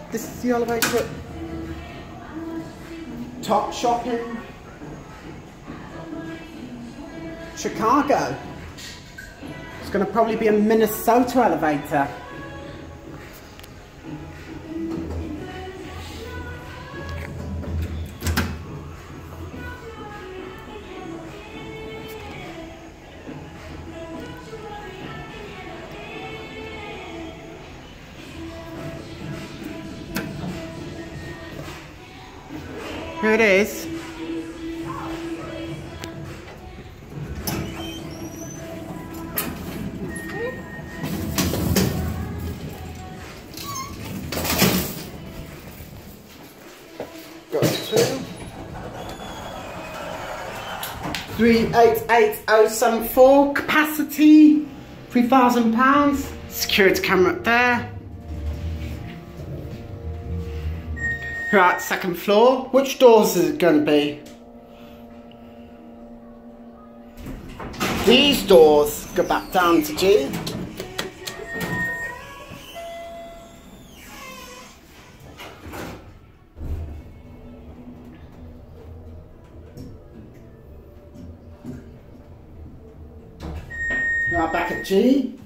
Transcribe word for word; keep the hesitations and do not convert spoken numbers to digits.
This is the elevator at Topshop in Chicago. It's going to probably be a Minnesota elevator. Here it is. Got two. three eight eight oh seven four. Capacity three thousand pounds. Security camera up there. Right, second floor. Which doors is it going to be? These doors go back down to G. Right, back at G.